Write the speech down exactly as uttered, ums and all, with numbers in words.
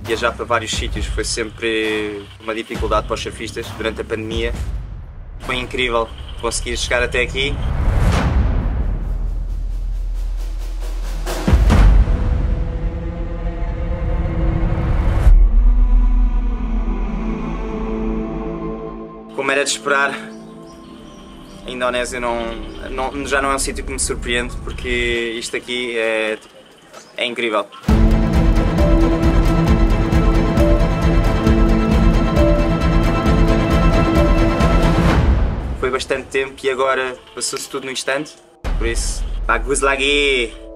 viajar para vários sítios foi sempre uma dificuldade para os surfistas durante a pandemia. Foi incrível conseguir chegar até aqui. Como era de esperar, a Indonésia não, não, já não é um sítio que me surpreende, porque isto aqui é, é incrível. Foi bastante tempo e agora passou-se tudo no instante, por isso, bagus lagi!